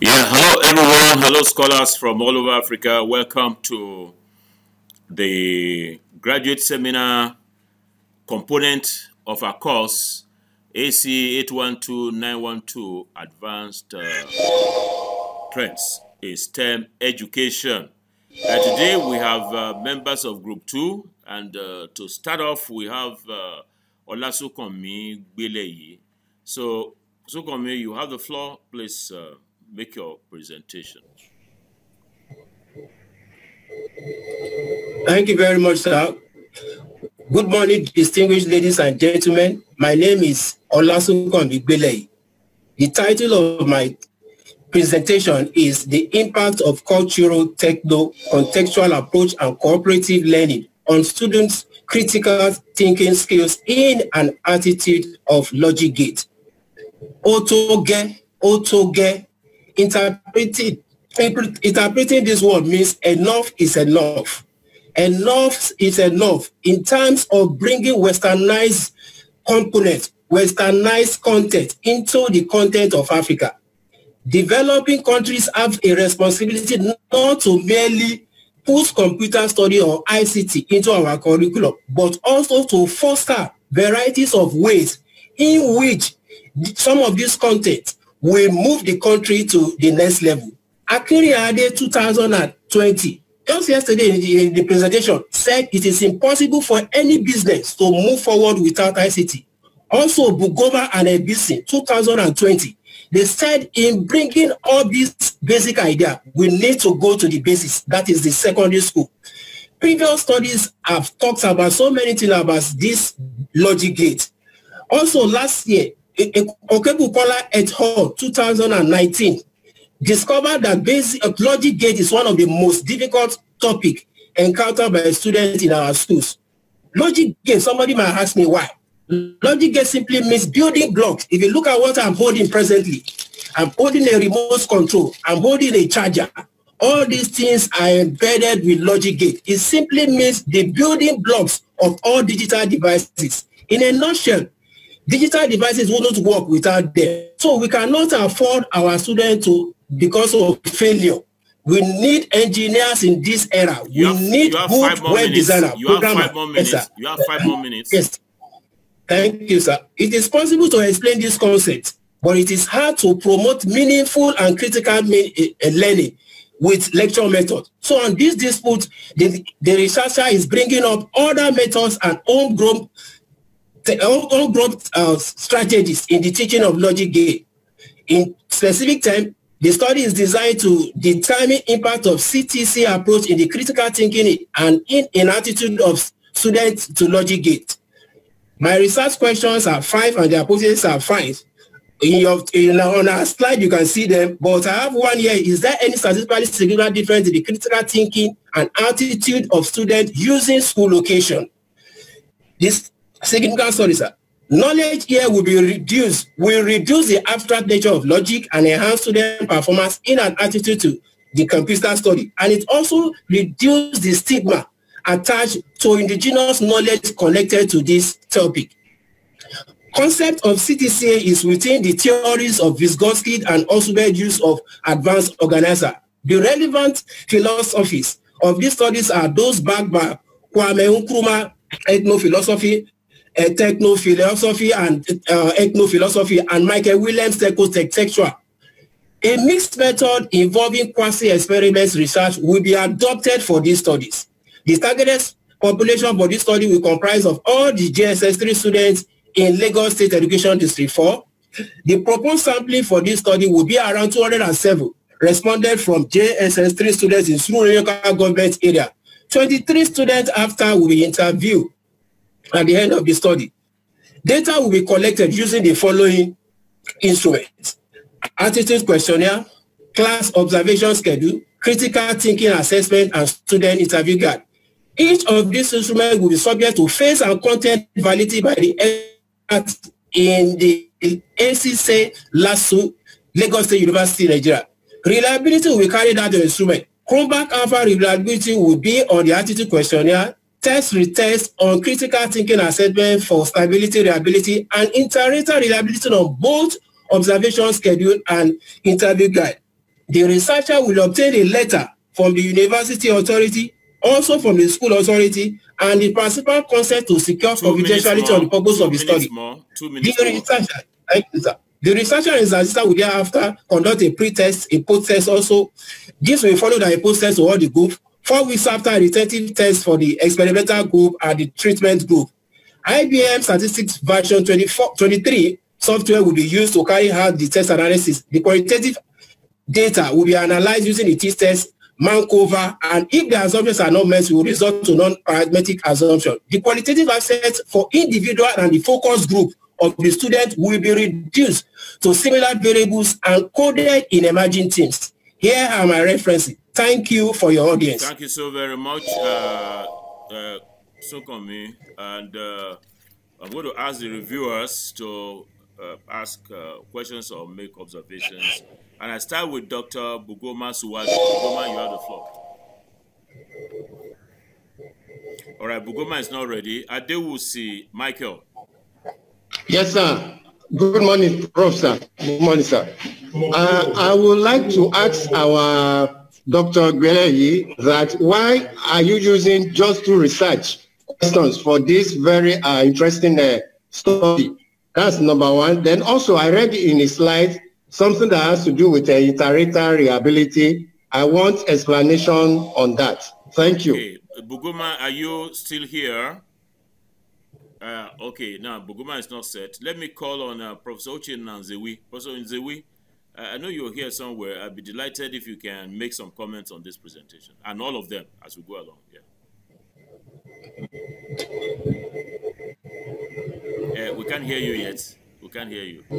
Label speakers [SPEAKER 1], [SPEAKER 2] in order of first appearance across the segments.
[SPEAKER 1] Yeah, hello everyone. Hello scholars from all over Africa. Welcome to the graduate seminar component of our course AC 812912 Advanced Trends in STEM Education. Today we have members of Group 2, and to start off we have Olasukanmi Gbeleyi. So, Sukanmi, you have the floor. Please make your presentation.
[SPEAKER 2] Thank you very much, sir. Good morning, distinguished ladies and gentlemen. My name is Olasukanmi Gbeleyi. The title of my presentation is The Impact of Cultural, Techno-Contextual Approach and Cooperative Learning on Students' Critical Thinking Skills in an Attitude of Logic Gate. Otoge, interpreting this word means enough is enough. Enough is enough in terms of bringing westernized components, westernized content into the content of Africa. Developing countries have a responsibility not to merely put computer study or ICT into our curriculum, but also to foster varieties of ways in which some of this content will move the country to the next level. Akinrinade 2020, just yesterday in the presentation, said it is impossible for any business to move forward without ICT. Also, Bugova and Ebisi 2020, they said in bringing all these basic ideas, we need to go to the basis, that is the secondary school. Previous studies have talked about so many things about this logic gate. Also, last year, Okebukola et al. 2019 discovered that basic logic gate is one of the most difficult topics encountered by students in our schools. Logic gate, somebody might ask me why. Logic gate simply means building blocks. If you look at what I'm holding presently, I'm holding a remote control, I'm holding a charger. All these things are embedded with logic gate. It simply means the building blocks of all digital devices. In a nutshell, digital devices wouldn't work without them. So we cannot afford our students to, because of failure. We need engineers in this era. We need good web designers.
[SPEAKER 1] You have 5 more minutes. Yes, you have 5 more minutes.
[SPEAKER 2] Yes. Thank you, sir. It is possible to explain this concept, but it is hard to promote meaningful and critical learning with lecture methods. So on this dispute, the researcher is bringing up other methods and homegrown strategies in the teaching of logic gate. In specific time, the study is designed to determine impact of CTC approach in the critical thinking and in attitude of students to logic gate. My research questions are 5 and the hypotheses are 5. On our slide, you can see them, but I have one here. Is there any statistically significant difference in the critical thinking and attitude of students using school location? This significant study, sir. Knowledge here will reduce the abstract nature of logic and enhance student performance in an attitude to the computer study. And it also reduces the stigma attached to indigenous knowledge connected to this topic. Concept of CTCA is within the theories of Vygotsky and Ausubel use of advanced organizer. The relevant philosophies of these studies are those backed by Kwame Nkrumah, ethnophilosophy, technophilosophy and ethnophilosophy, and Michael Williams, techosexual. A mixed method involving quasi-experiments research will be adopted for these studies. The targeted population for this study will comprise of all the JSS 3 students in Lagos State Education District 4. The proposed sampling for this study will be around 207 responded from JSS 3 students in Surulere local government area. 23 students after will be interviewed at the end of the study. Data will be collected using the following instruments: attitude questionnaire, class observation schedule, critical thinking assessment, and student interview guide. Each of these instruments will be subject to phase and content validity by the experts in the ACC LASU, Lagos State University, Nigeria. Reliability will be carried out on the instrument. Chromback alpha reliability will be on the attitude questionnaire, test retest on critical thinking assessment for stability, reliability, and inter-rater reliability on both observation schedule and interview guide. the researcher will obtain a letter from the university authority, also from the school authority, and the principal consent to secure confidentiality on the purpose of the study. The researcher and his assistant will thereafter conduct a pre-test, a post-test also. This will follow a post-test to all the group. 4 weeks after a retentive test for the experimental group and the treatment group. IBM Statistics version 23 software will be used to carry out the test analysis. The qualitative data will be analyzed using the t-test, Markov, and if the assumptions are not met, will result to non-parametric assumption. The qualitative assets for individual and the focus group of the student will be reduced to similar variables and coded in emerging teams. Here are my references. Thank you for your audience.
[SPEAKER 1] Thank you so very much, Sokomi. And I'm going to ask the reviewers to ask questions or make observations. And I start with Dr. Bugoma Suwaju. Bugoma, you have the floor. All right, Bugoma is not ready. Adewusi Michael.
[SPEAKER 3] Yes, sir. Good morning, Professor. Good morning, sir. I would like to ask our Dr. Gweleyi that why are you using just 2 research questions for this very interesting study? That's number one. Then also I read in his slide something that has to do with inter-rater reliability. I want explanation on that. Thank you.
[SPEAKER 1] Okay. Bugoma, are you still here? Okay, now Bugoma is not set. Let me call on Professor Ochin Nzewi. Professor Nzewi, I know you're here somewhere. I'd be delighted if you can make some comments on this presentation and all of them as we go along. Yeah. We can't hear you yet. We can't hear you.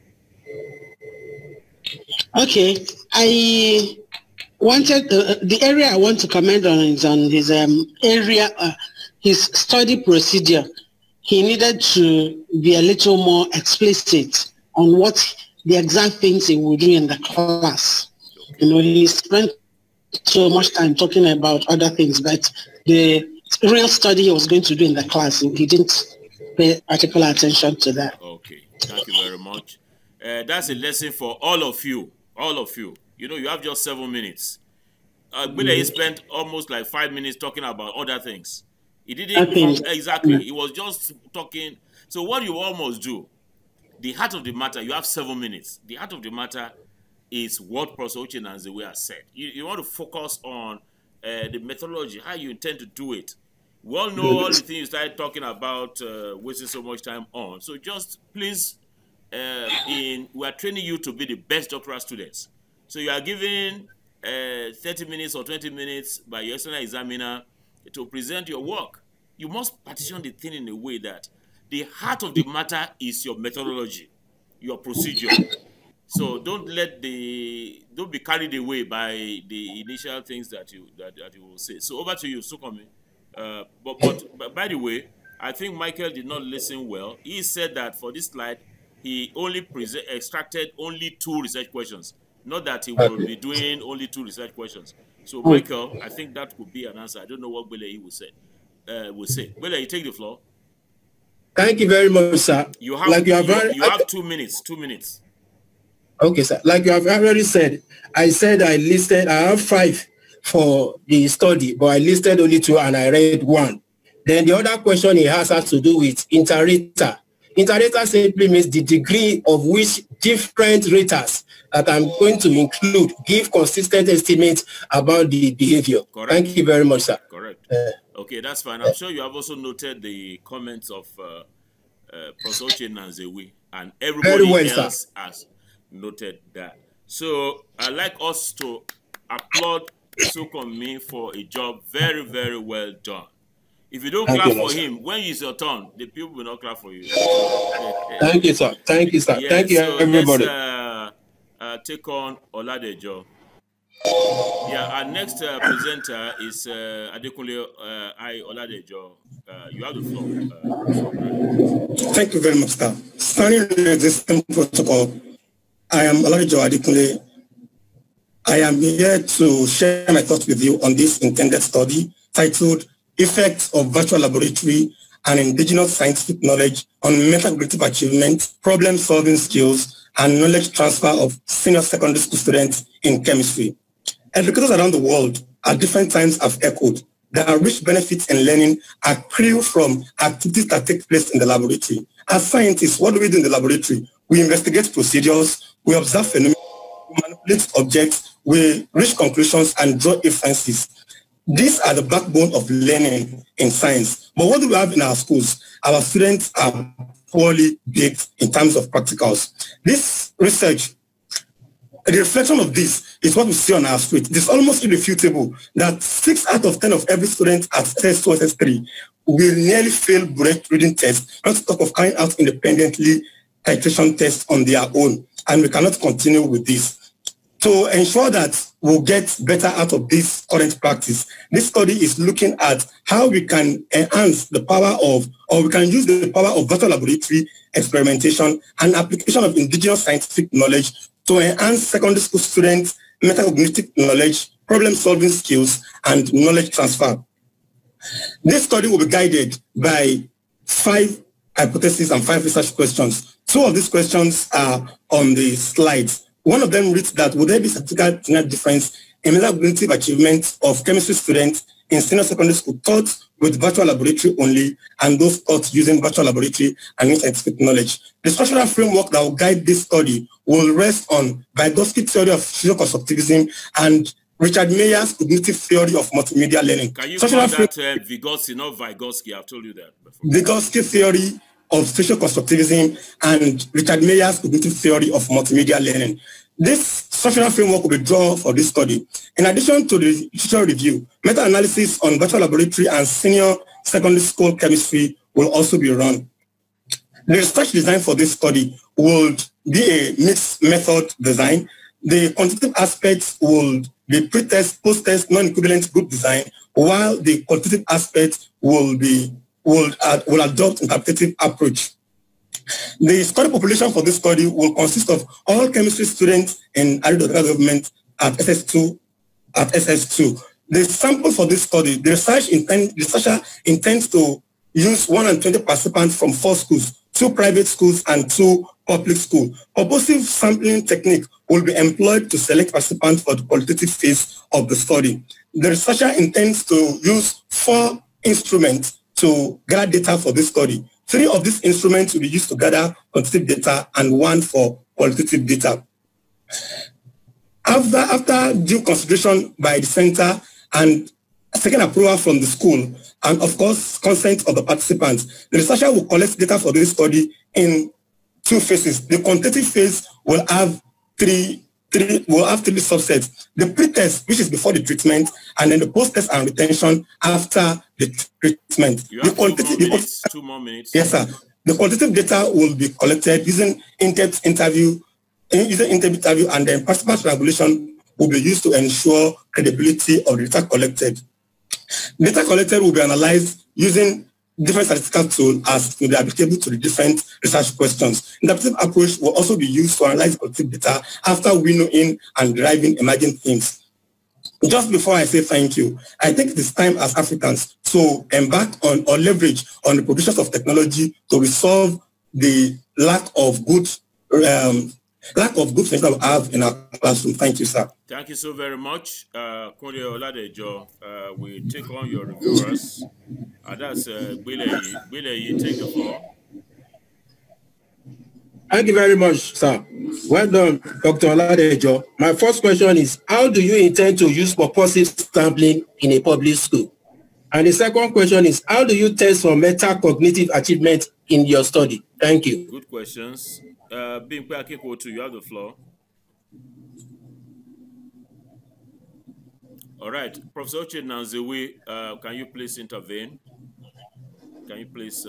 [SPEAKER 4] Okay, I wanted the area I want to comment on is on his area, his study procedure. He needed to be a little more explicit on what the exact things he would do in the class. You know, he spent so much time talking about other things, but the real study he was going to do in the class, he didn't pay particular attention to that.
[SPEAKER 1] Okay, thank you very much. That's a lesson for all of you. All of you. You know, you have just 7 minutes. He spent almost like 5 minutes talking about other things. He didn't exactly. He was just talking. So what you almost do, the heart of the matter, you have 7 minutes. The heart of the matter is what Professor Ochin Nzewi has said. You want to focus on the methodology, how you intend to do it. We all know all the things you started talking about, wasting so much time on. So just please, we are training you to be the best doctoral students. So you are given 30 minutes or 20 minutes by your external examiner to present your work. You must partition the thing in a way that the heart of the matter is your methodology, your procedure. So don't be carried away by the initial things that you will say. So over to you, Sukomi. But by the way, I think Michael did not listen well. He said that for this slide, he only extracted only 2 research questions. Not that he will be doing only 2 research questions. So, Michael, I think that could be an answer. I don't know what Gweleyi will say. Gweleyi, you take the floor.
[SPEAKER 2] Thank you very much, sir.
[SPEAKER 1] You have 2 minutes. 2 minutes.
[SPEAKER 2] Okay, sir. Like you have already said, I have 5 for the study, but I listed only 2 and I read 1. Then the other question he has to do with inter-rater. Inter-rater simply means the degree of which different raters that I'm going to include give consistent estimates about the behavior.
[SPEAKER 1] Correct.
[SPEAKER 2] Thank you very much, sir.
[SPEAKER 1] Correct. Okay, that's fine. I'm sure you have also noted the comments of Professor Ochin Nzewi, and everybody else has noted that. So I'd like us to applaud Sukomi for a job very, very well done. If you don't clap for him, when it's your turn, the people will not clap for you.
[SPEAKER 2] Thank you, sir. Thank you, sir.
[SPEAKER 1] Yeah,
[SPEAKER 2] thank you,
[SPEAKER 1] so
[SPEAKER 2] everybody.
[SPEAKER 1] Let's take on Oladejo. Yeah, our next presenter is Adekunle Oladejo. You have the floor.
[SPEAKER 5] Thank you very much, sir. Standing in the existing protocol, I am Oladejo Adekunle. I am here to share my thoughts with you on this intended study titled Effects of Virtual Laboratory and Indigenous Scientific Knowledge on Metacognitive Achievement, Problem-Solving Skills, and knowledge transfer of senior secondary school students in chemistry. Educators around the world at different times have echoed there are rich benefits in learning accrue from activities that take place in the laboratory. As scientists, what do we do in the laboratory? We investigate procedures, we observe phenomena, we manipulate objects, we reach conclusions and draw inferences. These are the backbone of learning in science. But what do we have in our schools? Our students are poorly baked in terms of practicals. This research, the reflection of this is what we see on our street. It is almost irrefutable that 6 out of 10 of every student at SS2 or SS3 will nearly fail breath reading tests, not to talk of carrying out independently titration tests on their own. And we cannot continue with this. To ensure that we'll get better out of this current practice, this study is looking at how we can enhance the power of, or we can use the power of virtual laboratory experimentation and application of indigenous scientific knowledge to enhance secondary school students' metacognitive knowledge, problem-solving skills, and knowledge transfer. This study will be guided by 5 hypotheses and 5 research questions. 2 of these questions are on the slides. One of them reads that would there be significant difference in metacognitive achievement of chemistry students in senior secondary school taught with virtual laboratory only and those taught using virtual laboratory and scientific knowledge. The structural framework that will guide this study will rest on Vygotsky theory of social constructivism and Richard Mayer's cognitive theory of multimedia learning.
[SPEAKER 1] Can you call that Vygotsky, not Vygotsky? I've told you that before.
[SPEAKER 5] Vygotsky theory of social constructivism and Richard Mayer's cognitive theory of multimedia learning. This structural framework will be drawn for this study. In addition to the literature review, meta-analysis on virtual laboratory and senior secondary school chemistry will also be run. The research design for this study will be a mixed method design. The quantitative aspects will be pre-test, post-test, non-equivalent group design, while the quantitative aspects will adopt interpretative approach. The study population for this study will consist of all chemistry students in Aridodara government at SS2. The sample for this study, the researcher intends to use 120 participants from 4 schools, 2 private schools and 2 public schools. Purposive sampling technique will be employed to select participants for the qualitative phase of the study. The researcher intends to use 4 instruments to gather data for this study. 3 of these instruments will be used to gather quantitative data and 1 for qualitative data. After due consideration by the center and second approval from the school, and of course consent of the participants, the researcher will collect data for this study in 2 phases. The quantitative phase will have 3 subsets. The pre-test, which is before the treatment, and then the post-test and retention after the treatment.
[SPEAKER 1] You have 2 more minutes.
[SPEAKER 5] Yes, sir. The quantitative data will be collected using in-depth interview, and then participant regulation will be used to ensure credibility of the data collected. Data collected will be analyzed using different statistical tools as to be applicable to the different research questions. Interpretive approach will also be used to analyze qualitative data after winnowing and deriving emerging themes. Just before I say thank you, I think it is time as Africans to embark on or leverage on the provisions of technology to resolve the lack of good things that we have in our classroom. Thank you, sir.
[SPEAKER 1] Thank you so very much. Kunle Oladejo, we take on your reviewers. That's Gbeleyi, take the floor.
[SPEAKER 2] Thank you very much, sir. Well done, Dr. Oladejo. My first question is, how do you intend to use purposive sampling in a public school? And the second question is, how do you test for metacognitive achievement in your study? Thank you.
[SPEAKER 1] Good questions. Bimpe Akinkotu, you have the floor. All right, Professor Uche Nanzewe, can you please intervene? Can you please?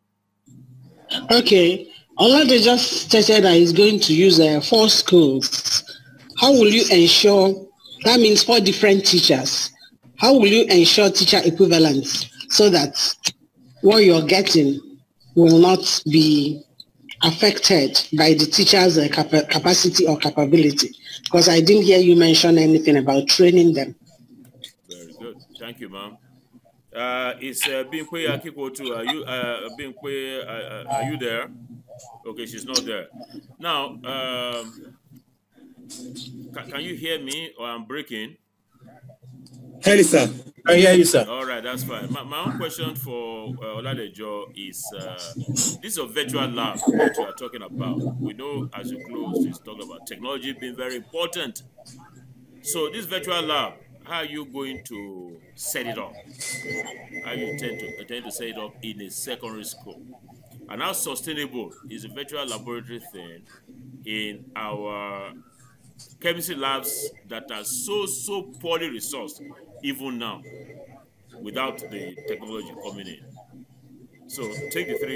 [SPEAKER 4] Okay, Olade just stated that he's going to use 4 schools. How will you ensure, that means 4 different teachers. How will you ensure teacher equivalence so that what you're getting will not be affected by the teacher's capacity or capability? Because I didn't hear you mention anything about training them.
[SPEAKER 1] Very good. Thank you, ma'am. It's Binkwe Akikotu. Binkwe, are you there? Okay, she's not there. Now, can you hear me or I'm breaking?
[SPEAKER 2] Hey, sir. I hear you, sir.
[SPEAKER 1] All right, that's fine. My own question for Oladejo is, this is a virtual lab that you are talking about. We know as you close, you talk about technology being very important. So this virtual lab, how are you going to set it up? How you intend to set it up in a secondary school? And how sustainable is a virtual laboratory thing in our chemistry labs that are so poorly resourced even now without the technology coming in? So take the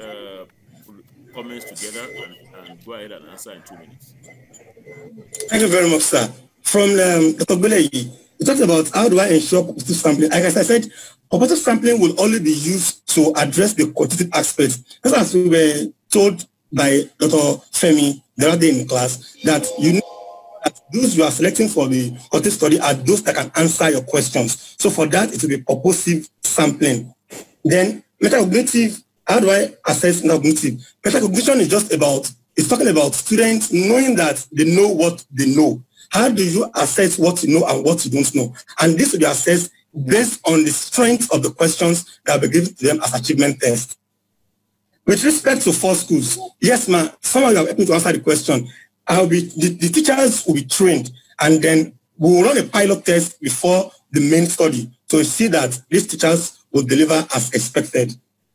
[SPEAKER 1] three comments together and go ahead and answer in 2 minutes.
[SPEAKER 5] Thank you very much, sir. From Dr. Beleyi, you talked about how do I ensure competitive sampling. Like as I said, competitive sampling will only be used to address the quantitative aspects. Just as we were told by Dr. Femi the other day in class, that you know that those you are selecting for the quantitative study are those that can answer your questions. So for that, it will be purposive sampling. Then metacognitive, how do I assess metacognitive? Metacognition is just about, it's talking about students knowing that they know what they know. How do you assess what you know and what you don't know? And this will be assessed based on the strength of the questions that will be given to them as achievement tests. With respect to 4 schools, yes, ma'am, some of you have helped me to answer the question. The teachers will be trained, and then we will run a pilot test before the main study to see that these teachers will deliver as expected.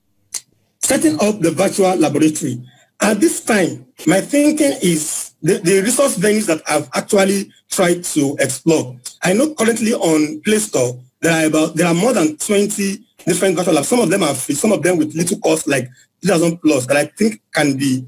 [SPEAKER 5] Setting up the virtual laboratory. At this time, my thinking is the resource venues that I've actually tried to explore. I know currently on Play Store, there are more than 20 different virtual labs. Some of them are free, some of them with little cost, like 2,000 plus, that I think can be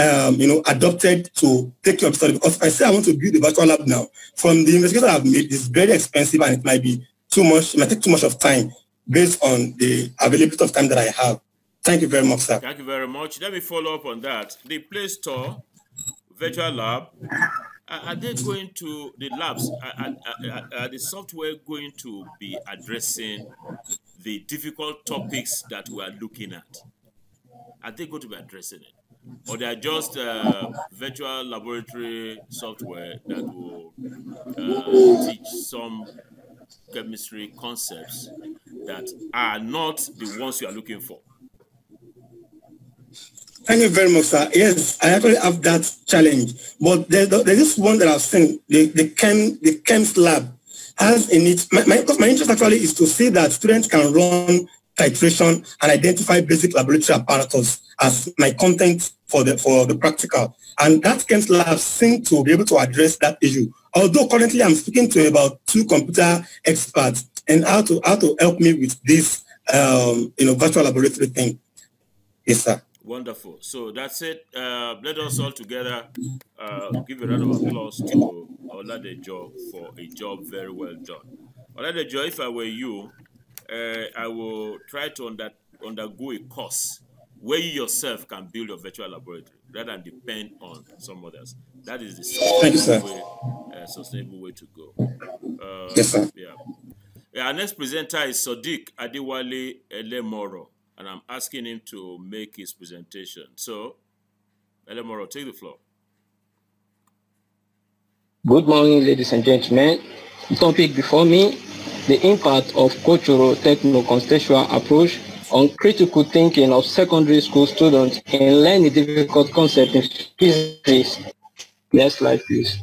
[SPEAKER 5] adopted to take care of study. Because if I say I want to build a virtual lab now, from the investigation I've made, it's very expensive and it might be too much, it might take too much of time based on the availability of time that I have. Thank you very much, sir.
[SPEAKER 1] Thank you very much. Let me follow up on that. The Play Store virtual lab, are they going to, the labs, are the software going to be addressing the difficult topics that we are looking at? Are they going to be addressing it? Or they are just virtual laboratory software that will teach some chemistry concepts that are not the ones you are looking for?
[SPEAKER 5] Thank you very much, sir. Yes, I actually have that challenge. But there's this one that I've seen, the Chems lab has in it, because my interest actually is to see that students can run titration and identify basic laboratory apparatus as my content for the practical. And that Chems lab seems to be able to address that issue. Although currently I'm speaking to about 2 computer experts and how to help me with this virtual laboratory thing. Yes, sir.
[SPEAKER 1] Wonderful. So that's it. Let us all together give a round of applause to Oladejo for a job very well done. Oladejo, if I were you, I will try to undergo a course where you yourself can build your virtual laboratory rather than depend on some others. That is the sustainable way to go.
[SPEAKER 5] Yes, sir.
[SPEAKER 1] Yeah. Our next presenter is Sodiq Adewale Elemoro, and I'm asking him to make his presentation. So, Elemoro, take the floor.
[SPEAKER 6] Good morning, ladies and gentlemen. The topic before me, the impact of cultural techno-contextual approach on critical thinking of secondary school students in learning difficult concepts in physics. Next slide, please.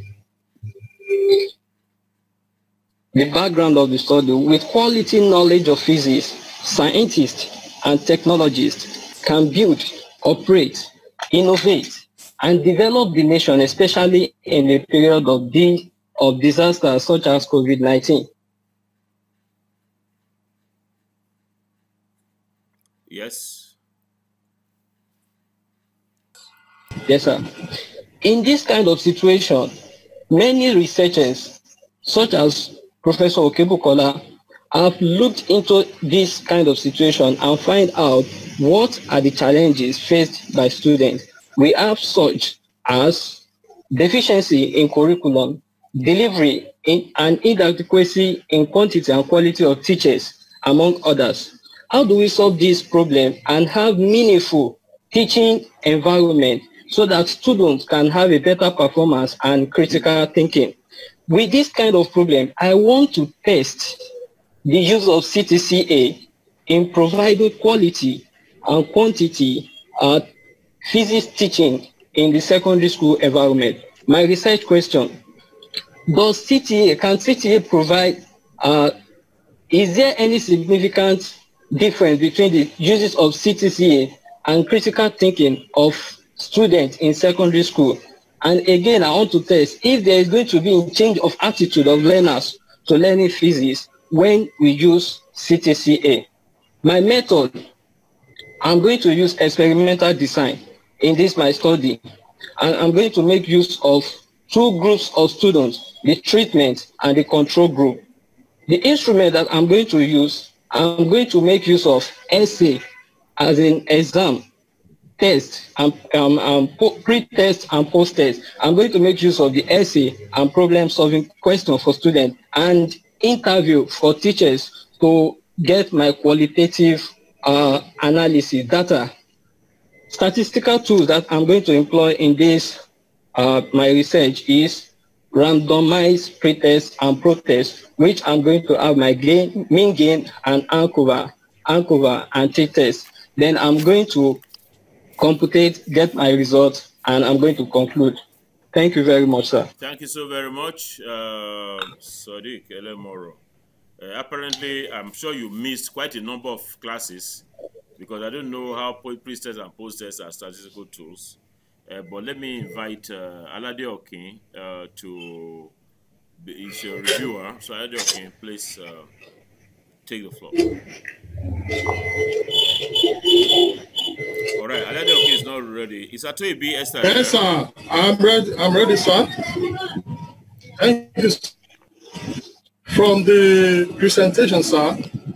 [SPEAKER 6] The background of the study: with quality knowledge of physics, scientists and technologists can build, operate, innovate, and develop the nation, especially in a period of disasters such as COVID-19.
[SPEAKER 1] Yes.
[SPEAKER 6] Yes, sir. In this kind of situation, many researchers, such as Professor Okebukola, have looked into this kind of situation and find out what are the challenges faced by students. We have such as deficiency in curriculum, delivery and inadequacy in quantity and quality of teachers, among others. How do we solve this problem and have meaningful teaching environment so that students can have a better performance and critical thinking? With this kind of problem, I want to test the use of CTCA in providing quality and quantity physics teaching in the secondary school environment. My research question: can CTA provide, is there any significant difference between the uses of CTCA and critical thinking of students in secondary school? And again, I want to test if there is going to be a change of attitude of learners to learning physics when we use CTCA. My method, I'm going to use experimental design in this my study, and I'm going to make use of two groups of students, the treatment and the control group. The instrument that I'm going to use, I'm going to make use of essay as an exam, test, and pre-test and post-test. I'm going to make use of the essay and problem-solving question for students and interview for teachers to get my qualitative analysis data. Statistical tools that I'm going to employ in this my research is randomized pretest and protest, which I'm going to have my gain, mean gain, and Ancover and t-test. Then I'm going to computate, get my results, and I'm going to conclude. Thank you very much, sir.
[SPEAKER 1] Thank you so very much, Sadiq Elemoro. Apparently, I'm sure you missed quite a number of classes because I don't know how pre-tests and post-tests are statistical tools. But let me invite Alade Okin to be his reviewer. So Alade Okin, please take the floor. All right, Alade Okin is not ready. Is Atoibi Esther?
[SPEAKER 7] Yes, sir. I'm ready. I'm ready, sir. Thank you. From the presentation, sir,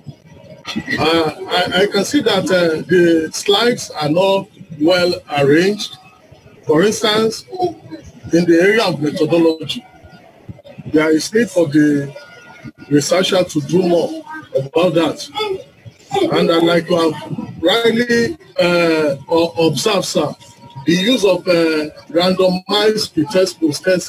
[SPEAKER 7] I can see that the slides are not well arranged. For instance, in the area of methodology, there is need for the researcher to do more about that. And I'd like to have rightly observed, sir, the use of randomized pretest post-test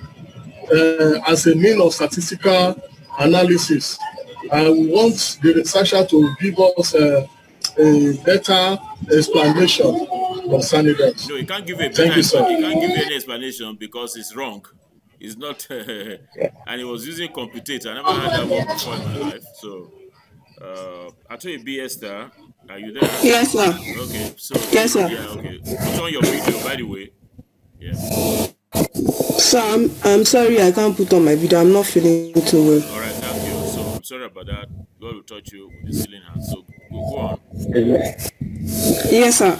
[SPEAKER 7] as a means of statistical analysis. We want the researcher to give us a better explanation concerning that.
[SPEAKER 1] No, you can't give a better explanation. You can't give any explanation because it's wrong. It's not, and he was using computate. I never had that one before in my life. So, Atoibi Esther, are you there?
[SPEAKER 4] Yes, sir.
[SPEAKER 1] Okay, so
[SPEAKER 4] yes, sir.
[SPEAKER 1] Yeah, okay. Put on your video, by the way. Yeah.
[SPEAKER 4] Sir, I'm sorry, I can't put on my video. I'm not feeling too well.
[SPEAKER 1] All right, thank you. So I'm sorry about that. God will touch you with the healing hand. So go on.
[SPEAKER 4] Yes, sir.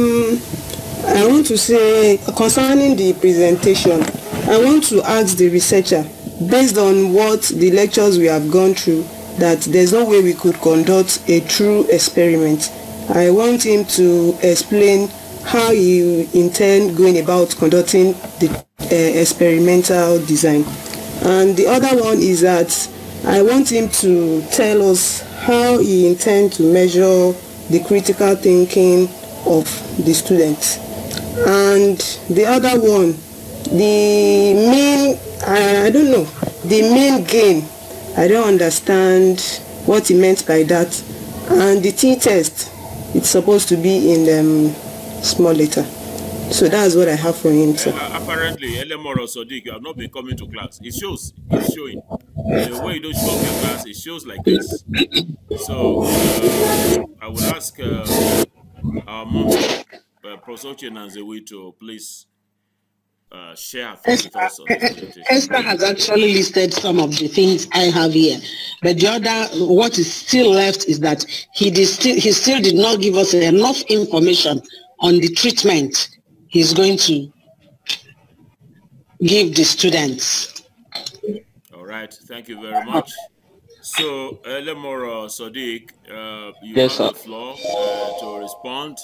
[SPEAKER 4] I want to say concerning the presentation, I want to ask the researcher, based on what the lectures we have gone through, that there's no way we could conduct a true experiment. I want him to explain how he intend going about conducting the experimental design. And the other one is that I want him to tell us how he intends to measure the critical thinking of the students. And the other one, the main, I don't know, the main gain, I don't understand what he meant by that. And the t-test, it's supposed to be in small letter. So that's what I have for him, sir.
[SPEAKER 1] Apparently, Elemoro Sadiq, you have not been coming to class. It shows. It's showing. The way you don't show up your class, it shows like this. So I would ask our mom, Professor Chenanzewi, to please share her thoughts with us on this presentation.
[SPEAKER 4] Esther has actually listed some of the things I have here, but the other, what is still left is that he still did not give us enough information on the treatment he's going to give the students.
[SPEAKER 1] All right, thank you very much. So, Elemoro Sadiq, you
[SPEAKER 6] yes,
[SPEAKER 1] have the floor to respond.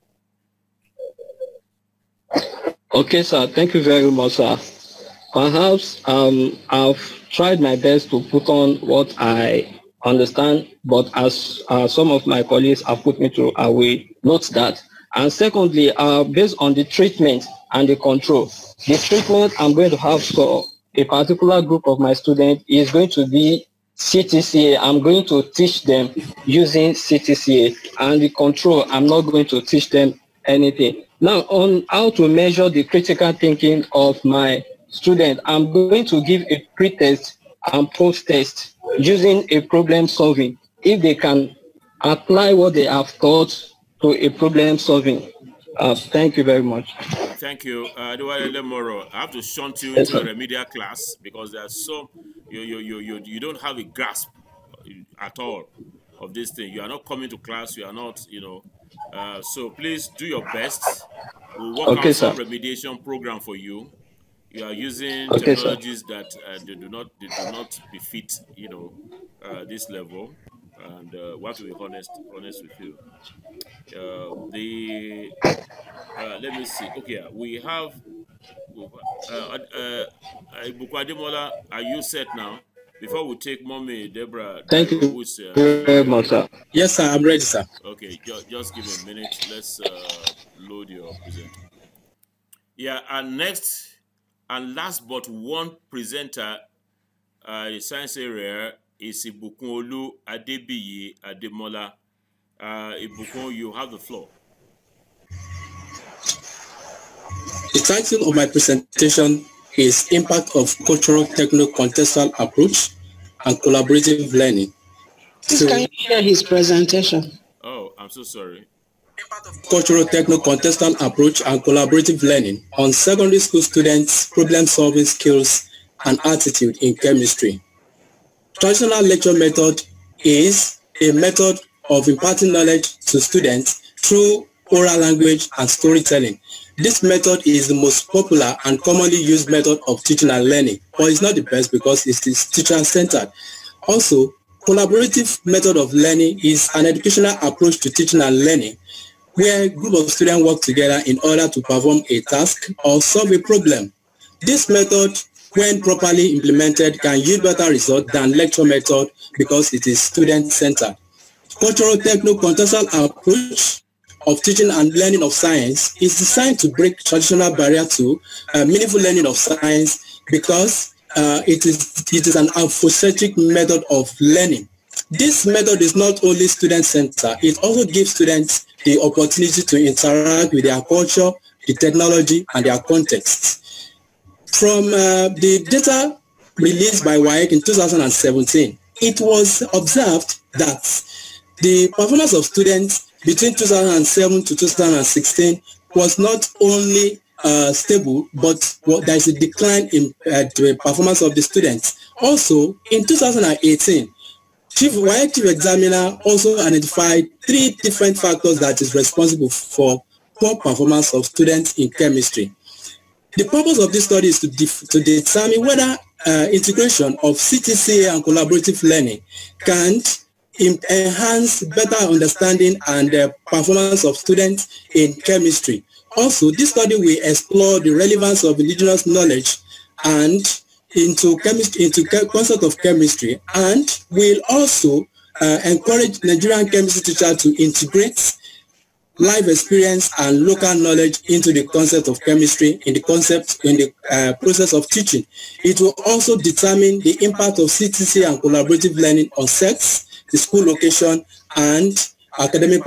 [SPEAKER 6] Okay, sir. Thank you very much, sir. Perhaps I've tried my best to put on what I understand, but as some of my colleagues have put me through, I will note that. And secondly, based on the treatment and the control, the treatment I'm going to have for a particular group of my students is going to be CTCA. I'm going to teach them using CTCA, and the control, I'm not going to teach them anything. Now, on how to measure the critical thinking of my student, I'm going to give a pre-test and post-test using a problem solving, if they can apply what they have taught to a problem solving. Thank you very much.
[SPEAKER 1] Thank you. Moro, I have to shunt you into a remedial class because there's you don't have a grasp at all of this thing. You are not coming to class. You are not, so please do your best. We'll work out some remediation program for you. You are using technologies that they do not befit, this level. And want to be honest with you. Let me see. Okay, we have Ibuku Ademola. Are you set now? Before we take Mommy Deborah.
[SPEAKER 6] Thank you very much, sir.
[SPEAKER 2] Yes, sir. I'm ready, sir.
[SPEAKER 1] Okay, just give me a minute. Let's load your presenter. Yeah, and next and last but one presenter, the science area is Ibukun Adebiyi Ademola. Ibukun, you have the floor.
[SPEAKER 2] The title of my presentation is Impact of Cultural Techno-Contextual Approach and Collaborative Learning.
[SPEAKER 4] Can you hear his presentation?
[SPEAKER 1] Oh, I'm so sorry.
[SPEAKER 2] Cultural Techno-Contextual Approach and Collaborative Learning on secondary school students' problem-solving skills and attitude in chemistry. Traditional lecture method is a method of imparting knowledge to students through oral language and storytelling. This method is the most popular and commonly used method of teaching and learning, but it's not the best because it is teacher-centered. Also, collaborative method of learning is an educational approach to teaching and learning, where a group of students work together in order to perform a task or solve a problem. This method, when properly implemented, can yield better results than lecture method because it is student-centered. Cultural techno-contextual approach of teaching and learning of science is designed to break traditional barrier to meaningful learning of science because it is an Afrocentric method of learning. This method is not only student-centered, it also gives students the opportunity to interact with their culture, the technology, and their context. From the data released by WAEC in 2017, it was observed that the performance of students between 2007 to 2016 was not only stable, but there is a decline in the performance of the students. Also, in 2018, WAEC Chief Examiner also identified 3 different factors that is responsible for poor performance of students in chemistry. The purpose of this study is to determine whether integration of CTCA and collaborative learning can enhance better understanding and performance of students in chemistry. Also, this study will explore the relevance of indigenous knowledge and into concept of chemistry, and will also encourage Nigerian chemistry teachers to integrate life experience and local knowledge into the concept of chemistry in the process of teaching. It will also determine the impact of CTC and collaborative learning on sex, the school location, and academic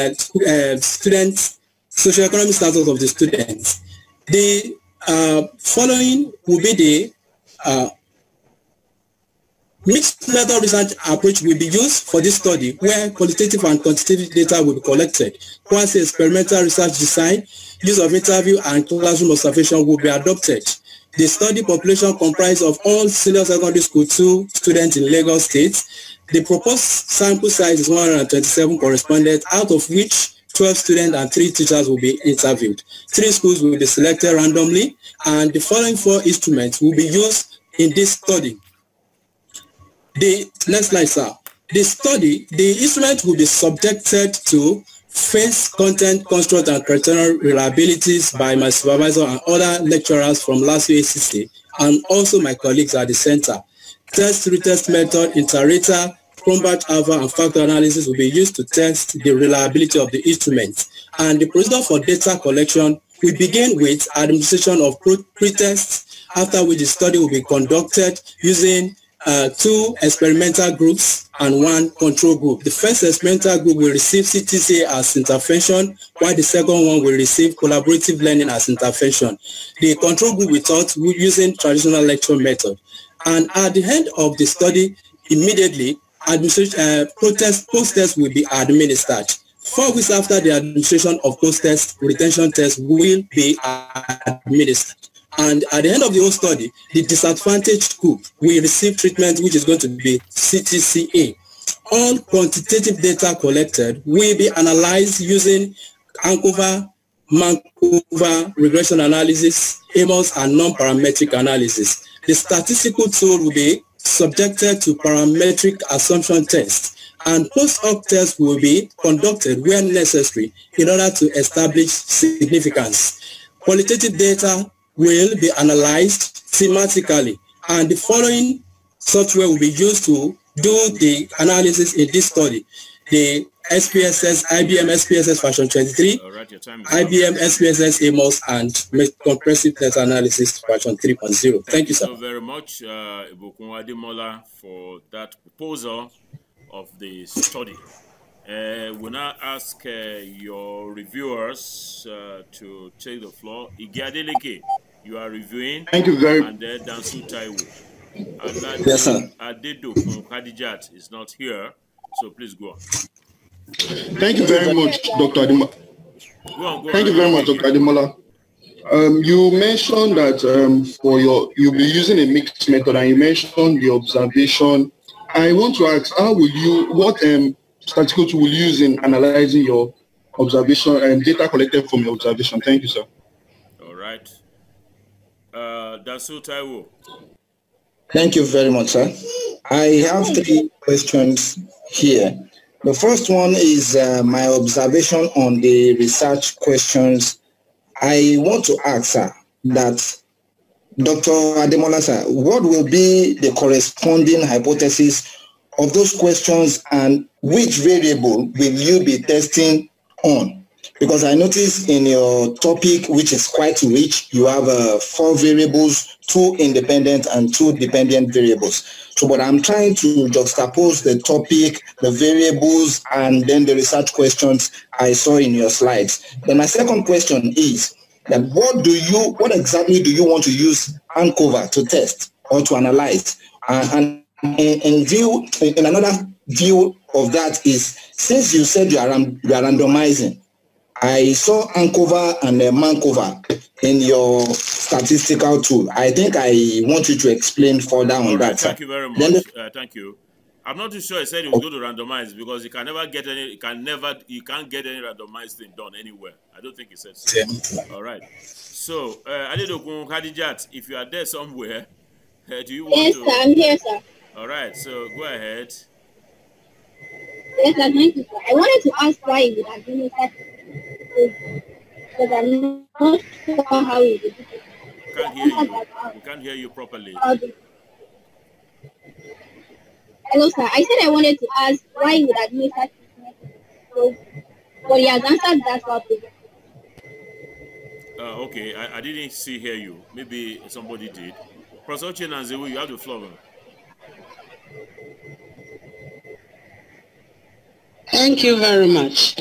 [SPEAKER 2] students, socioeconomic status of the students. The following will be the mixed method research approach will be used for this study, where qualitative and quantitative data will be collected. Quasi-experimental research design, use of interview and classroom observation will be adopted. The study population comprised of all senior secondary school 2 students in Lagos State. The proposed sample size is 127 correspondents, out of which 12 students and 3 teachers will be interviewed. 3 schools will be selected randomly, and the following 4 instruments will be used in this study. The next slide, sir. The instrument will be subjected to face content, construct, and criteria reliabilities by my supervisor and other lecturers from last year ACC, and also my colleagues at the center. Test retest method, inter-rater, Cronbach, Alva, and factor analysis will be used to test the reliability of the instrument. And the procedure for data collection will begin with administration of pre-tests, after which the study will be conducted using 2 experimental groups and 1 control group. The first experimental group will receive CTCA as intervention, while the second one will receive collaborative learning as intervention. The control group will taught using traditional lecture method. And at the end of the study, immediately, post-test will be administered. 4 weeks after the administration of post-test, retention test will be administered. And at the end of the whole study, the disadvantaged group will receive treatment, which is going to be CTCA. All quantitative data collected will be analyzed using ANCOVA, Markova regression analysis, AMOS, and non-parametric analysis. The statistical tool will be subjected to parametric assumption tests, and post-hoc tests will be conducted where necessary in order to establish significance. Qualitative data will be analyzed thematically, and the following software will be used to do the analysis in this study: the SPSS, IBM SPSS version 23, IBM SPSS AMOS, and comprehensive data analysis version 3.0. Thank you, sir.
[SPEAKER 1] Thank you very much, Ibukun Ademola, for that proposal of the study. We'll now ask your reviewers to take the floor. Ige Adeleke, you are reviewing.
[SPEAKER 3] Thank you very much.
[SPEAKER 1] And then Dansu Taiwo.
[SPEAKER 5] Yes, sir.
[SPEAKER 1] Adedokun Khadijat is not here, so please go on.
[SPEAKER 3] Thank you very much, Dr. Ademola. Thank you very much, Dr. Ademola. You mentioned that you'll be using a mixed method, and you mentioned the observation. I want to ask, what statistical tool will you use in analyzing your observation and data collected from your observation? Thank you, sir.
[SPEAKER 1] All right. Dansu Taiwo.
[SPEAKER 5] Thank you very much, sir. I have 3 questions here. The first one is my observation on the research questions. I want to ask, sir, that Dr. Ademola, sir, what will be the corresponding hypothesis of those questions, and which variable will you be testing on? Because I noticed in your topic, which is quite rich, you have 4 variables, 2 independent and 2 dependent variables. So, but I'm trying to juxtapose the topic, the variables, and then the research questions I saw in your slides. Then my second question is that what exactly do you want to use ANCOVA to test or to analyze? And in another view of that is, since you said you are randomizing, I saw ANCOVA and Markova in your statistical tool. I think I want you to explain further on that.
[SPEAKER 1] Thank you very much. Thank you. I'm not too sure I said he was going to randomize, because you can't get any randomized thing done anywhere. I don't think he said so. All right. So, Adedokun Khadijat, if you are there somewhere, do you want to?
[SPEAKER 8] Yes, sir, I'm here, sir.
[SPEAKER 1] All right. So go ahead.
[SPEAKER 8] Yes, sir, thank you, sir. I wanted to ask why you would administer, because I'm not sure how you would do it.
[SPEAKER 1] Can't hear you. We can't hear you properly.
[SPEAKER 8] Hello, sir. I said I wanted to ask why you would administer treatment. But he has answered that topic.
[SPEAKER 1] Okay, I didn't hear you. Maybe somebody did. Professor Chinanzewu, you have the floor.
[SPEAKER 4] Thank you very much.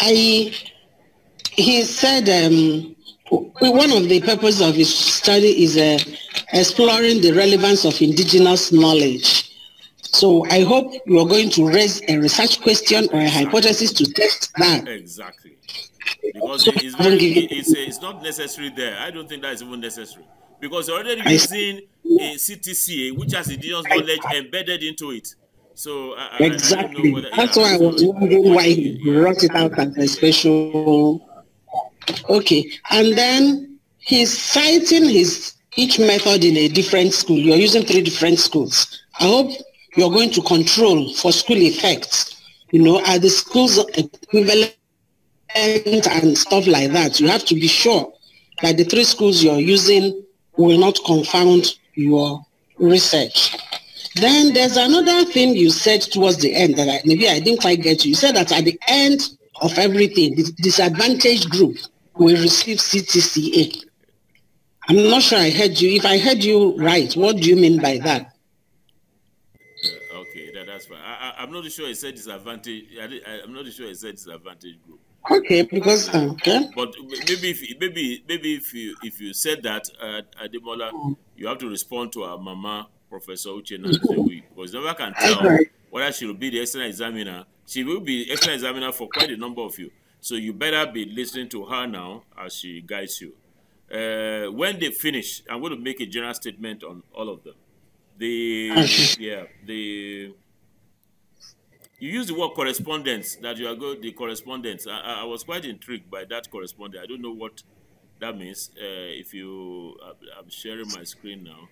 [SPEAKER 4] He said one of the purposes of his study is exploring the relevance of indigenous knowledge. So I hope you are going to raise a research question or a hypothesis to test that.
[SPEAKER 1] Exactly. Because it's not necessary there. I don't think that is even necessary. Because you're already using a CTCA, which has indigenous knowledge embedded into it. So
[SPEAKER 4] exactly.
[SPEAKER 1] I don't know whether,
[SPEAKER 4] that's why I was wondering why he brought it out as a special. Okay, and then he's citing each method in a different school. You're using 3 different schools. I hope you're going to control for school effects. Are the schools equivalent and stuff like that? You have to be sure that the 3 schools you're using will not confound your research. Then there's another thing you said towards the end that maybe I didn't quite get you. You said that at the end of everything, the disadvantaged group will receive CTCA. I'm not sure I heard you. If I heard you right, what do you mean by that?
[SPEAKER 1] Okay, that's fine. I'm not sure I said disadvantage. I'm not sure I said disadvantaged group.
[SPEAKER 4] Okay, because okay.
[SPEAKER 1] But maybe if you said that, Ademola, you have to respond to our mama, Professor Uchenna, because never can tell whether she will be the external examiner. She will be the external examiner for quite a number of you. So you better be listening to her now as she guides you. When they finish, I'm going to make a general statement on all of them. You use the word correspondence, that you are going the correspondence. I was quite intrigued by that correspondence. I don't know what that means. If you, I'm sharing my screen now.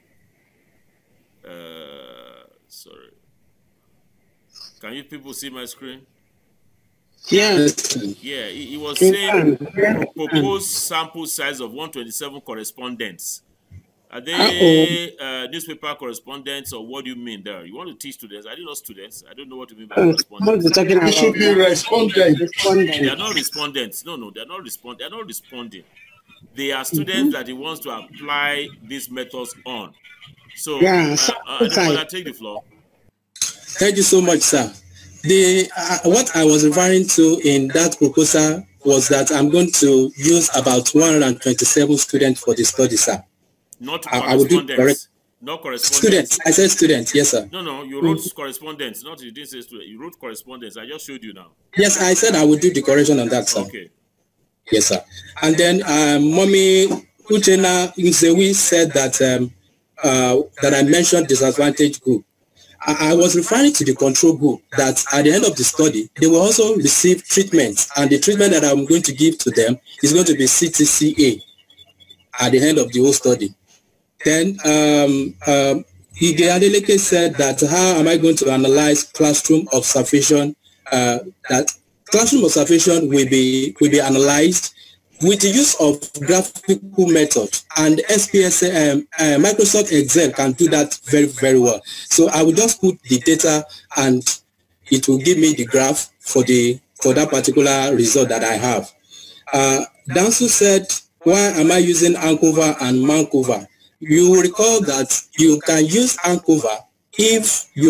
[SPEAKER 1] Sorry. Can you people see my screen?
[SPEAKER 4] Yes.
[SPEAKER 1] Yeah, he was saying proposed sample size of 127 correspondents. Are they newspaper correspondents, or what do you mean there? You want to teach students? I didn't know students. I don't know what you mean by correspondents.
[SPEAKER 7] They should be respondents.
[SPEAKER 1] They are not respondents. No, they are not responding. They are not responding. They are students that he wants to apply these methods on. So, I'll take the floor.
[SPEAKER 5] Thank you so much, sir. What I was referring to in that proposal was that I'm going to use about 127 students for the study, sir.
[SPEAKER 1] Not correspondents. Not correspondents.
[SPEAKER 5] Students. I said students. Yes, sir.
[SPEAKER 1] No. You wrote correspondents. Not you didn't say students. You wrote correspondents. I just showed you now.
[SPEAKER 5] Yes, I said I would do the correction on that, sir.
[SPEAKER 1] Okay.
[SPEAKER 5] Yes, sir. And then Mommy Uchenna Nzewi said that that I mentioned disadvantaged group. I was referring to the control group that at the end of the study, they will also receive treatment, and the treatment that I'm going to give to them is going to be CTCA at the end of the whole study. Then Ige Adeleke said that how am I going to analyze classroom observation? That classroom observation will be analyzed with the use of graphical method, and SPSS, Microsoft Excel can do that very, very well. So I will just put the data and it will give me the graph for that particular result that I have. Dansu said, why am I using ANCOVA and MANCOVA? You will recall that you can use ANCOVA if you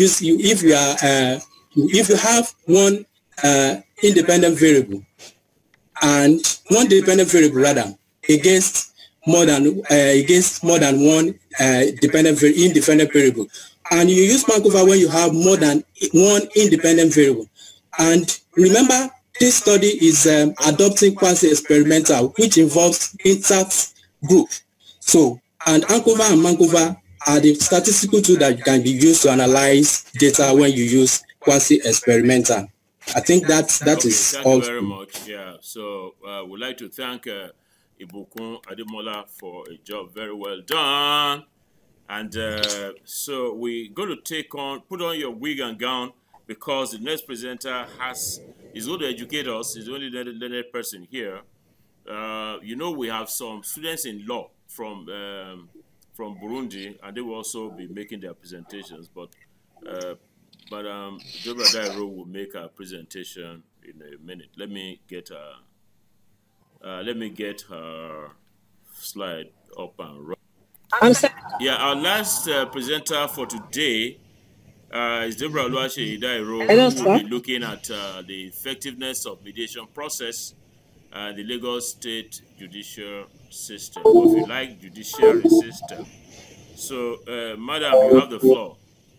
[SPEAKER 5] have one independent variable and one dependent variable rather against more than one independent variable, and you use MANCOVA when you have more than one independent variable. And remember, this study is adopting quasi-experimental, which involves intact group. So, and ANCOVA and MANCOVA are the statistical tool that can be used to analyze data when you use quasi-experimental. I think that is all.
[SPEAKER 1] Thank you very much. Yeah. So we'd like to thank Ibukun Ademola for a job very well done. And so we're going to put on your wig and gown, because the next presenter is going to educate us. He's the only learned person here. We have some students in law from Burundi, and they will also be making their presentations. But Deborah Dairo will make a presentation in a minute. Let me get her slide up and run. Yeah, our last presenter for today is Deborah Oluwaseyi Dairo, who will be looking at the effectiveness of mediation process and the Lagos State judicial system, or if you like, judiciary system. So, Madam, you have the floor.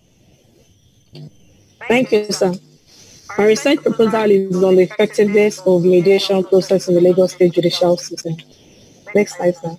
[SPEAKER 9] Thank you, sir. My research proposal is on the effectiveness of mediation process in the Lagos State judicial system. Next slide, sir.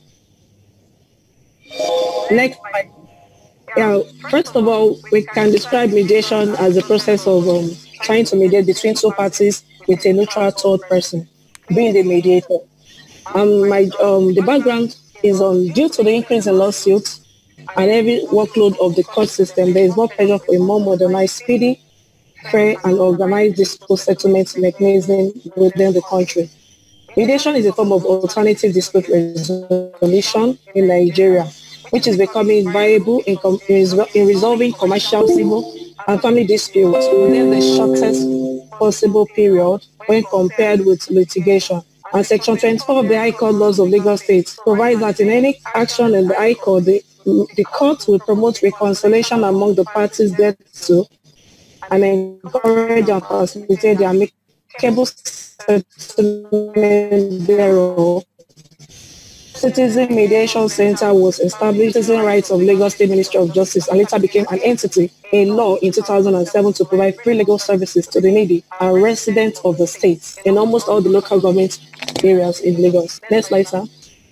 [SPEAKER 9] Next slide. Yeah, first of all, we can describe mediation as the process of trying to mediate between two parties with a neutral third person, being the mediator. The background is due to the increase in lawsuits and heavy workload of the court system, there is more pressure for a more modernized, speedy, fair, and organized dispute settlement mechanism within the country. Mediation is a form of alternative dispute resolution in Nigeria, which is becoming viable in resolving commercial, civil, and family disputes within the shortest possible period when compared with litigation. And Section 24 of the High Court Laws of Lagos State provides that in any action in the High Court, the court will promote reconciliation among the parties thereto and encourage and facilitate the amicable settlement thereof. Citizen Mediation Center was established as Citizen Rights of Lagos State Ministry of Justice and later became an entity in law in 2007 to provide free legal services to the needy and residents of the state in almost all the local government areas in Lagos. Next slide, sir.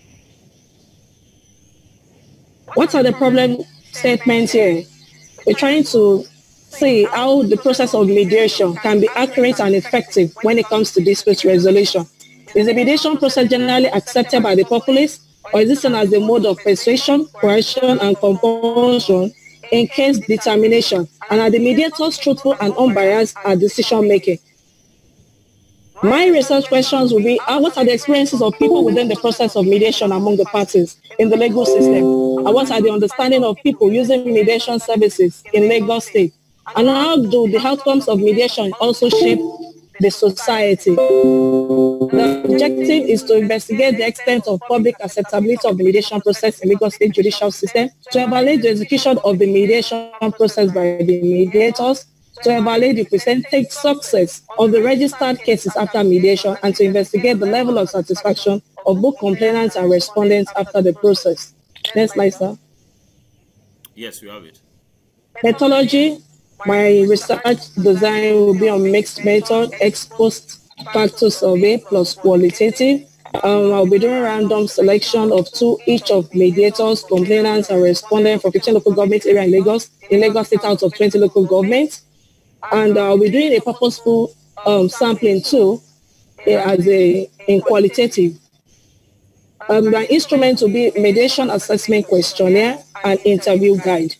[SPEAKER 9] What are the problem statements here? We're trying to see how the process of mediation can be accurate and effective when it comes to dispute resolution. Is the mediation process generally accepted by the populace, or is it seen as a mode of persuasion, coercion, and compulsion in case determination? And are the mediators truthful and unbiased at decision making? My research questions will be, what are the experiences of people within the process of mediation among the parties in the legal system? And what are the understanding of people using mediation services in Lagos State? And how do the outcomes of mediation also shape the society? The objective is to investigate the extent of public acceptability of the mediation process in Lagos State judicial system, to evaluate the execution of the mediation process by the mediators, to evaluate the percentage success of the registered cases after mediation, and to investigate the level of satisfaction of both complainants and respondents after the process. Next slide, sir.
[SPEAKER 1] Yes, we have it.
[SPEAKER 9] Methodology. My research design will be on mixed method, ex post factor survey plus qualitative. I'll be doing random selection of each of mediators, complainants, and respondents for 15 local government area in Lagos State out of 20 local governments. And I'll be doing a purposeful sampling too, in qualitative. My instrument will be mediation assessment questionnaire and interview guide.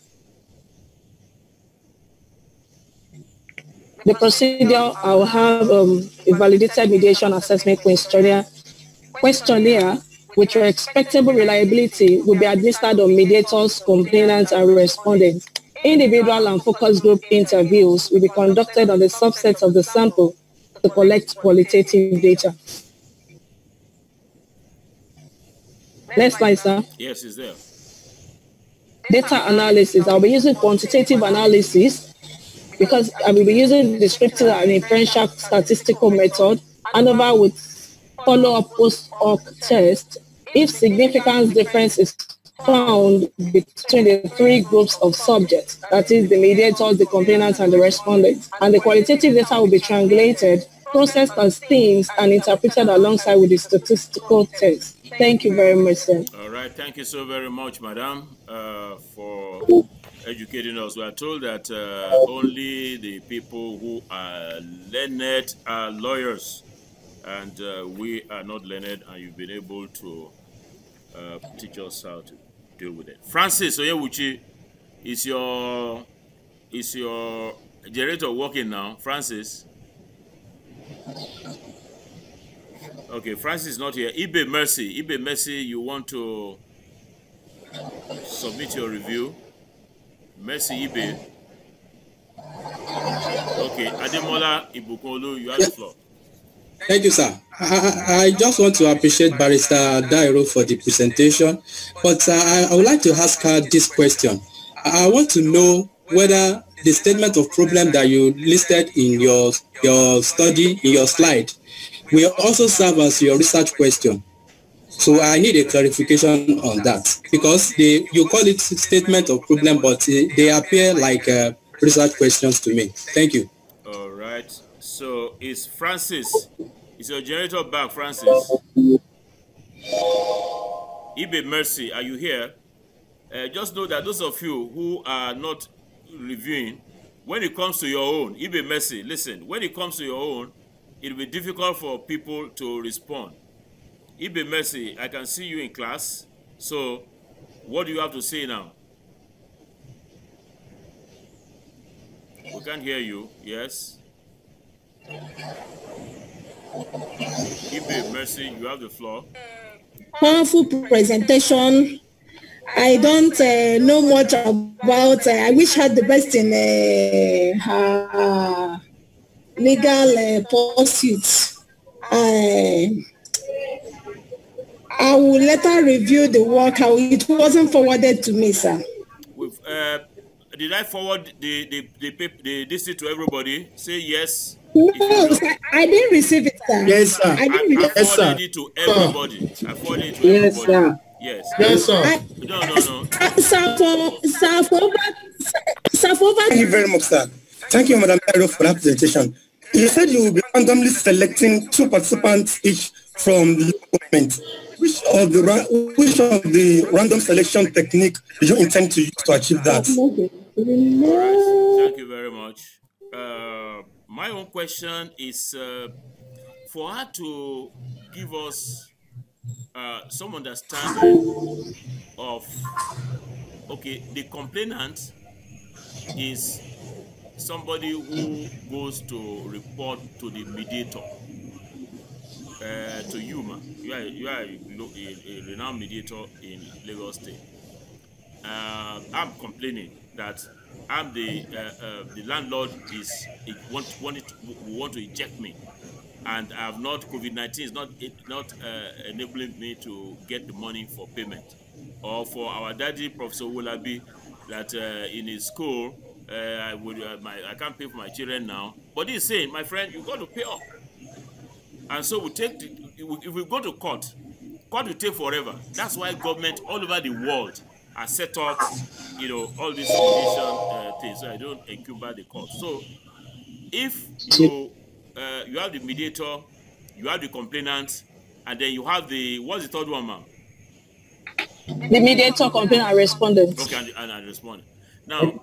[SPEAKER 9] The procedure, I will have a validated mediation assessment questionnaire with respectable reliability will be administered on mediators, complainants, and respondents. Individual and focus group interviews will be conducted on the subsets of the sample to collect qualitative data. Next slide, sir.
[SPEAKER 1] Yes, it's there.
[SPEAKER 9] Data analysis. I'll be using quantitative analysis because I will be using descriptive and inferential statistical method, and over with follow-up post-hoc test if significant difference is found between the three groups of subjects, that is the mediators, the complainants, and the respondents. And the qualitative data will be triangulated, processed as themes, and interpreted alongside with the statistical test. Thank you very much, sir.
[SPEAKER 1] All right. Thank you so very much, madam, for educating us. We are told that only the people who are learned are lawyers, and we are not learned, and you've been able to teach us how to deal with it. Francis Oyewuchi, is your generator working now, Francis? Okay, Francis is not here. Ibe Mercy, you want to submit your review? Mercy Ibe. Okay, Ademola Ibukolu, you have the floor.
[SPEAKER 10] Thank you, sir. I just want to appreciate Barrister Dairo for the presentation, but I would like to ask her this question. I want to know whether the statement of problem that you listed in your study, in your slide, will also serve as your research question. So I need a clarification on that, because you call it statement of problem, but they appear like research questions to me. Thank you.
[SPEAKER 1] All right. So is your generator back, Francis? Ibe Mercy, are you here? Just know that those of you who are not reviewing, when it comes to your own, Ibe Mercy, listen, when it comes to your own, it will be difficult for people to respond. Ibe Mercy, I can see you in class, so what do you have to say now? We can't hear you, yes? Ibe Mercy, you have the floor.
[SPEAKER 11] Powerful presentation.
[SPEAKER 9] I don't know much about. I wish her the best in her legal pursuits. I will let her review the work. How it wasn't forwarded to me, sir.
[SPEAKER 1] Did I forward the this to everybody? Say yes.
[SPEAKER 9] No, sir, I didn't receive it, sir.
[SPEAKER 2] Yes, sir.
[SPEAKER 1] I forwarded it to everybody. I forwarded it to everybody.
[SPEAKER 4] Sir.
[SPEAKER 1] Yes.
[SPEAKER 7] Yes, sir.
[SPEAKER 1] No.
[SPEAKER 5] Thank you very much, sir. Thank you, Madam Dairo, for that presentation. You said you will be randomly selecting 2 participants each from the government. Which of the random selection technique do you intend to use to achieve that?
[SPEAKER 1] All right. Thank you very much. My own question is for her to give us some understanding of, okay, the complainant is somebody who goes to report to the mediator, to you, man. You are a renowned mediator in Lagos State. I'm complaining that I'm the landlord want to eject me, and I have not, COVID-19 is not enabling me to get the money for payment, or for our daddy Professor Wolabi that in his school I can't pay for my children now, but he's saying, my friend, you got to pay up. And so if we go to court will take forever. That's why government all over the world are set up, all these mediation things, so I don't incubate the court. So if you have the mediator, you have the complainant, and then you have what's the third one, ma'am?
[SPEAKER 9] The mediator, complainant, and respondent.
[SPEAKER 1] Okay, and respondent. Now,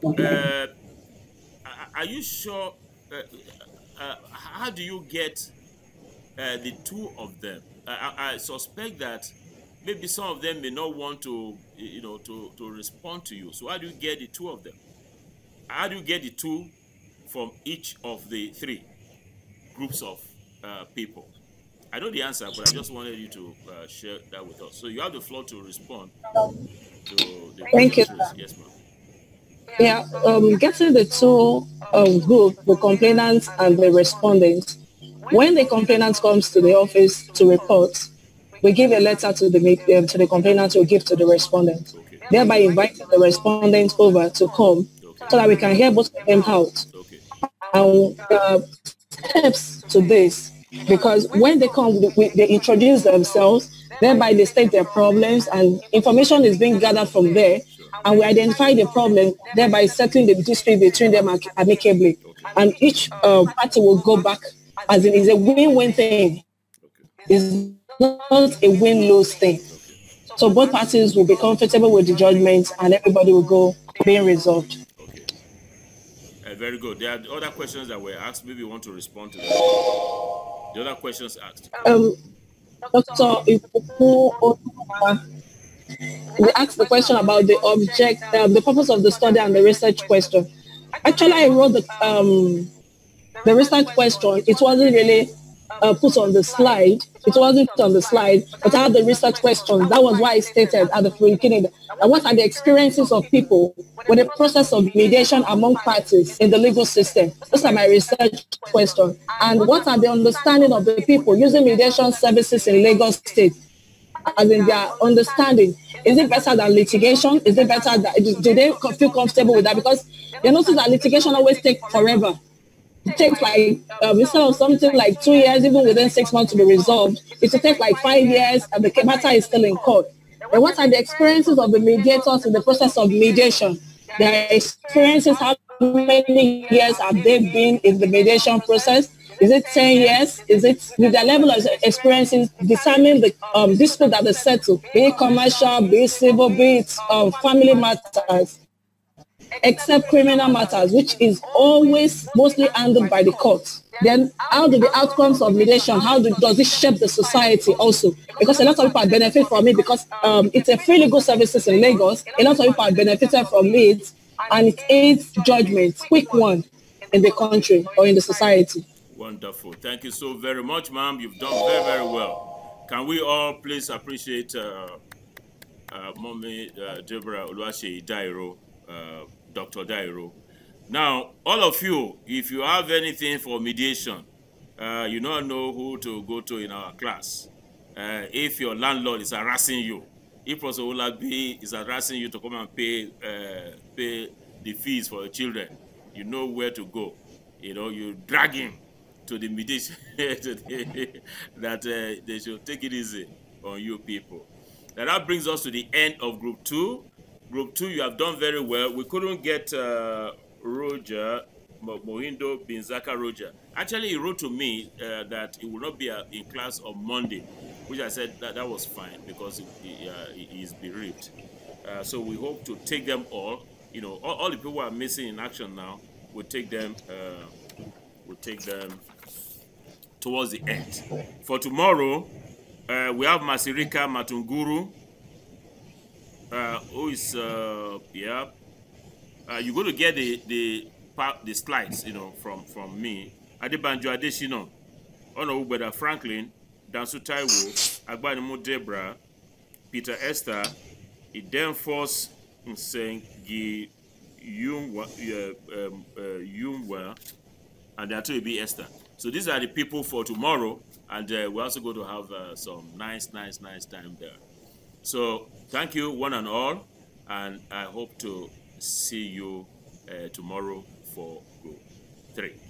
[SPEAKER 1] are you sure? How do you get the 2 of them? I suspect that maybe some of them may not want to, to respond to you. So how do you get the 2 of them? How do you get the 2 from each of the 3 groups of people? I know the answer, but I just wanted you to share that with us. So you have the floor to respond to the
[SPEAKER 9] Thank you.
[SPEAKER 1] Yes, ma'am.
[SPEAKER 9] Yeah, getting the 2 group, the complainants and the respondents. When the complainant comes to the office to report, we give a letter to the complainant to give to the respondent, thereby inviting the respondent over to come so that we can hear both of them out. And steps to this, because when they come, they introduce themselves, thereby they state their problems, and information is being gathered from there, and we identify the problem, thereby settling the dispute between them amicably. And each party will go back, as it is a win-win thing. It's not a win-lose thing. So both parties will be comfortable with the judgment, and everybody will go being resolved.
[SPEAKER 1] Okay. Very good. There are other questions that were asked. Maybe you want to respond to them. The other questions asked.
[SPEAKER 9] Dr. We asked the question about the purpose of the study and the research question. Actually, I wrote the research question. It wasn't really put on the slide. It wasn't on the slide, but I had the research question. That was why I stated at the beginning, what are the experiences of people with the process of mediation among parties in the legal system? Those are my research question. And what are the understanding of the people using mediation services in Lagos State? As in their understanding, is it better than litigation? Is it better do they feel comfortable with that? Because you notice that litigation always takes forever. It takes like, instead of something like 2 years, even within 6 months to be resolved, it will take like 5 years and the matter is still in court. And what are the experiences of the mediators in the process of mediation? Their experiences, how many years have they been in the mediation process? Is it 10 years? Is it with their level of experiences determine the dispute that they settle, be it commercial, be it civil, be it family matters, except criminal matters, which is always mostly handled by the court. Then how do the outcomes of mediation, does it shape the society also? Because a lot of people benefit from it because it's a free legal services in Lagos. A lot of people are benefited from it, and it aids judgment, quick one, in the country or in the society.
[SPEAKER 1] Wonderful. Thank you so very much, ma'am. You've done very, very well. Can we all please appreciate Mommy Deborah Oluwaseyi Dairo, Dr. Dairo. Now, all of you, if you have anything for mediation, you don't know who to go to in our class. If your landlord is harassing you, if Professor Olabi is harassing you to come and pay the fees for your children, you know where to go. You know, you drag him to the mediation that they should take it easy on you people. Now that brings us to the end of Group 2. Group 2, you have done very well. We couldn't get Roger, Mohindo Binzaka Roger. Actually, he wrote to me that he will not be in class on Monday, which I said that was fine because he is bereaved. So we hope to take them all. You know, all the people who are missing in action now, we'll take them towards the end. For tomorrow, we have Masirika Matunguru, who is you're going to get the slides, you know, from me. Adebanjo Adeshino, Onoubeda Franklin, Dansu Taiwo, Agbanimu Debra, Peter Esther, Idenforce Nsengi Yumwa, and there will be Esther. So these are the people for tomorrow, and we're also going to have some nice time there. So thank you one and all, and I hope to see you tomorrow for Group 3.